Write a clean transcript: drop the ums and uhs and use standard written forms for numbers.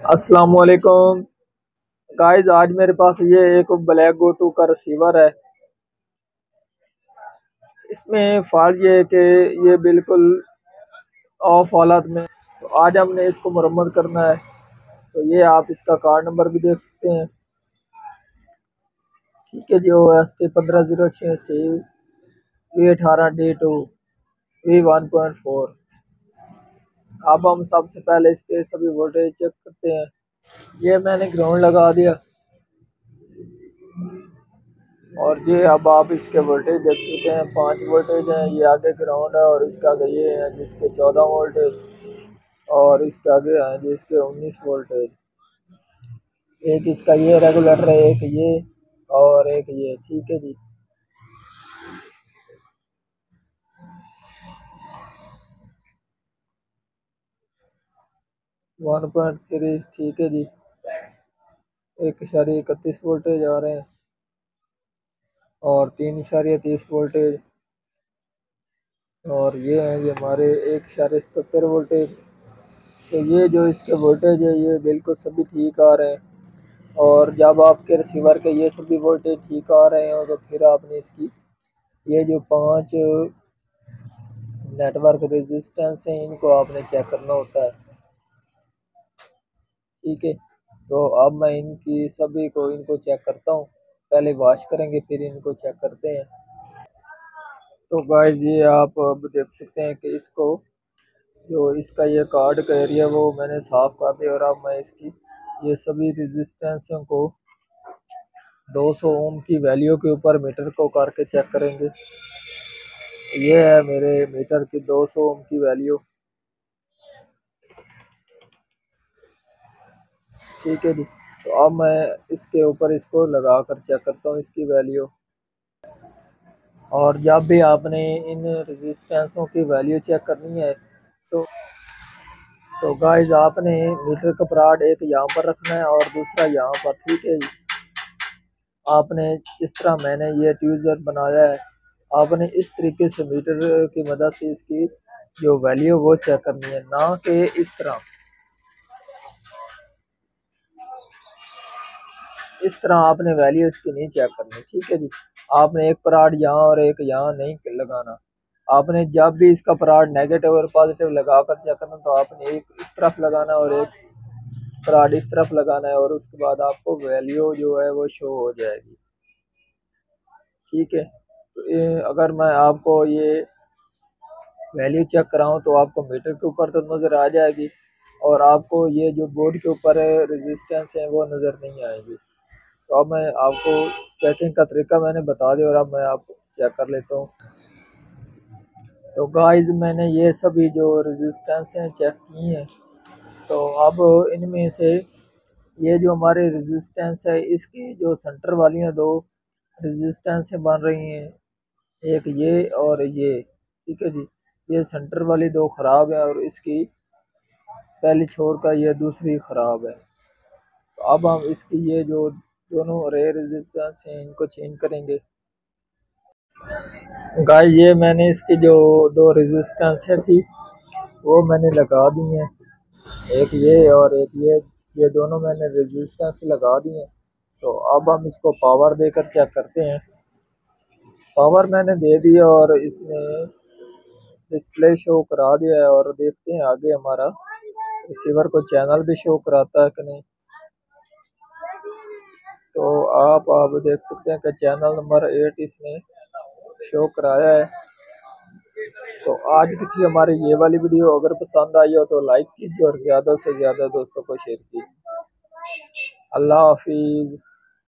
अस्सलाम वालेकुम गाइस। आज मेरे पास ये एक ब्लैक गो टू का रिसीवर है। इसमें फॉल्ट ये है कि ये बिल्कुल ऑफ हालत में। तो आज हमने इसको मुरम्मत करना है। तो ये आप इसका कार्ड नंबर भी देख सकते हैं। ठीक है जी। OST 1506 V18D2 V1.4। अब हम सबसे पहले इसके सभी वोल्टेज चेक करते हैं। ये मैंने ग्राउंड लगा दिया और ये अब आप इसके वोल्टेज देख सकते हैं। 5 वोल्टेज हैं। ये आगे ग्राउंड है और इसके आगे ये है जिसके 14 वोल्टेज और इसके आगे है जिसके 19 वोल्टेज। एक इसका ये रेगुलेटर है, एक ये और एक ये। ठीक है जी। 1.3। ठीक है जी। 1.31 वोल्टेज आ रहे हैं और 3.30 वोल्टेज। और ये है ये हमारे 1.77 वोल्टेज। तो ये जो इसके वोल्टेज है ये बिल्कुल सभी ठीक आ रहे हैं। और जब आपके रिसीवर के ये सभी वोल्टेज ठीक आ रहे हो तो फिर आपने इसकी ये जो 5 नेटवर्क रेजिस्टेंस हैं इनको आपने चेक करना होता है। ठीक है। तो अब मैं इनकी सभी को इनको चेक करता हूँ। पहले वॉश करेंगे फिर इनको चेक करते हैं। तो गाइस ये आप अब देख सकते हैं कि इसको जो इसका ये कार्ड का एरिया वो मैंने साफ कर दिया। और अब मैं इसकी ये सभी रेजिस्टेंसों को 200 ओम की वैल्यू के ऊपर मीटर को करके चेक करेंगे। ये है मेरे मीटर की 200 ओम की वैल्यू। ठीक है जी। तो अब मैं इसके ऊपर इसको लगा कर चेक करता हूँ इसकी वैल्यू। और जब भी आपने इन रेजिस्टेंसों की वैल्यू चेक करनी है तो गाइस आपने मीटर का पराड एक यहाँ पर रखना है और दूसरा यहाँ पर। ठीक है जी। आपने जिस तरह मैंने ये ट्यूजर बनाया है आपने इस तरीके से मीटर की मदद से इसकी जो वैल्यू वो चेक करनी है, ना कि इस तरह आपने वैल्यू इसकी नहीं चेक करनी। ठीक है जी। आपने एक पराड यहाँ और एक यहाँ नहीं लगाना। आपने जब भी इसका पराड नेगेटिव और पॉजिटिव लगाकर चेक करना तो आपने एक इस तरफ लगाना और एक पराड इस तरफ लगाना है और उसके बाद आपको वैल्यू जो है वो शो हो जाएगी। ठीक है। तो अगर मैं आपको ये वैल्यू चेक कराऊं तो आपको मीटर के ऊपर तो नज़र आ जाएगी और आपको ये जो बोर्ड के ऊपर रेजिस्टेंस है वो नज़र नहीं आएगी। तो अब मैं आपको चेकिंग का तरीका मैंने बता दिया और अब मैं आपको चेक कर लेता हूँ। तो गाइस मैंने ये सभी जो रेजिस्टेंस हैं चेक की हैं। तो अब इनमें से ये जो हमारे रेजिस्टेंस है इसकी जो सेंटर वाली हैं दो रेजिस्टेंस बन रही हैं, एक ये और ये। ठीक है जी। ये सेंटर वाली दो ख़राब है और इसकी पहली छोर का ये दूसरी ख़राब है। तो अब हम इसकी ये जो दोनों रे रेजिस्टेंस हैं इनको चेंज करेंगे। गाइस ये मैंने इसकी जो दो रेजिस्टेंस थी वो मैंने लगा दी हैं, एक ये और एक ये दोनों मैंने रेजिस्टेंस लगा दी हैं। तो अब हम इसको पावर देकर चेक करते हैं। पावर मैंने दे दी और इसने डिस्प्ले शो करा दिया है और देखते हैं आगे हमारा रिसीवर को चैनल भी शो कराता है कि नहीं। तो आप देख सकते हैं कि चैनल नंबर 8 इसने शो कराया है। तो आज की थी हमारी ये वाली वीडियो। अगर पसंद आई हो तो लाइक कीजिए और ज़्यादा से ज़्यादा दोस्तों को शेयर कीजिए। अल्लाह हाफिज़।